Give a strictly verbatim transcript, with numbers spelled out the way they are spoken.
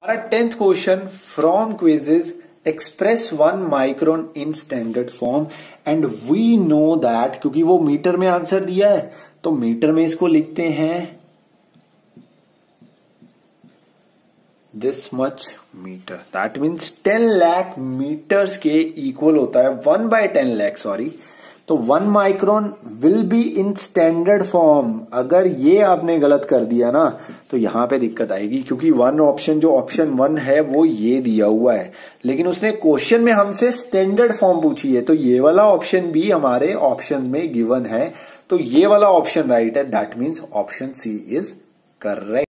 हमारा tenth question from quizzes express one micron in standard form and we know that, क्योंकि वो metre में answer दिया है तो मीटर में इसको लिखते हैं this much metre, that means ten lakh metres के इक्वल होता है one by ten lakh sorry. तो one micron will be in standard form. अगर ये आपने गलत कर दिया ना तो यहां पे दिक्कत आएगी, क्योंकि वन ऑप्शन जो ऑप्शन वन है वो ये दिया हुआ है, लेकिन उसने क्वेश्चन में हमसे स्टैंडर्ड फॉर्म पूछी है, तो ये वाला ऑप्शन भी हमारे ऑप्शन में गिवन है, तो ये वाला ऑप्शन राइट है, that means option C is correct.